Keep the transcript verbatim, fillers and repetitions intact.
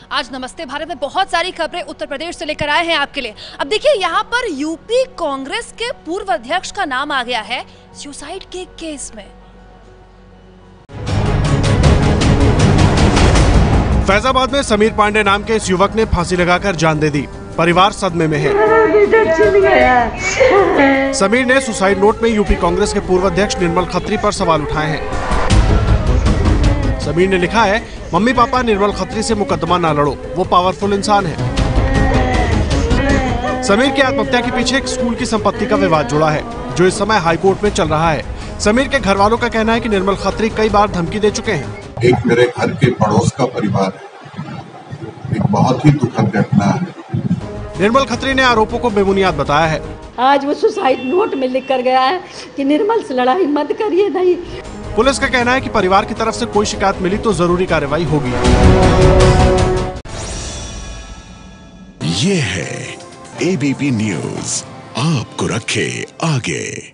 आज नमस्ते भारत में बहुत सारी खबरें उत्तर प्रदेश से लेकर आए हैं आपके लिए। अब देखिए, यहाँ पर यूपी कांग्रेस के पूर्व अध्यक्ष का नाम आ गया है सुसाइड के केस में। फैजाबाद में समीर पांडे नाम के इस युवक ने फांसी लगाकर जान दे दी। परिवार सदमे में है। समीर ने सुसाइड नोट में यूपी कांग्रेस के पूर्व अध्यक्ष निर्मल खत्री पर सवाल उठाए हैं। समीर ने लिखा है, मम्मी पापा निर्मल खत्री से मुकदमा ना लड़ो, वो पावरफुल इंसान है। समीर की आत्महत्या के पीछे एक स्कूल की संपत्ति का विवाद जुड़ा है, जो इस समय हाईकोर्ट में चल रहा है। समीर के घर वालों का कहना है कि निर्मल खत्री कई बार धमकी दे चुके हैं। एक मेरे घर के पड़ोस का परिवार है, एक बहुत ही दुखद घटना है। निर्मल खत्री ने आरोपों को बेबुनियाद बताया है। आज वो सुसाइड नोट में लिख कर गया है कि निर्मल से लड़ाई मत करिए। नहीं, पुलिस का कहना है कि परिवार की तरफ से कोई शिकायत मिली तो जरूरी कार्रवाई होगी। ये है एबीपी न्यूज, आपको रखे आगे।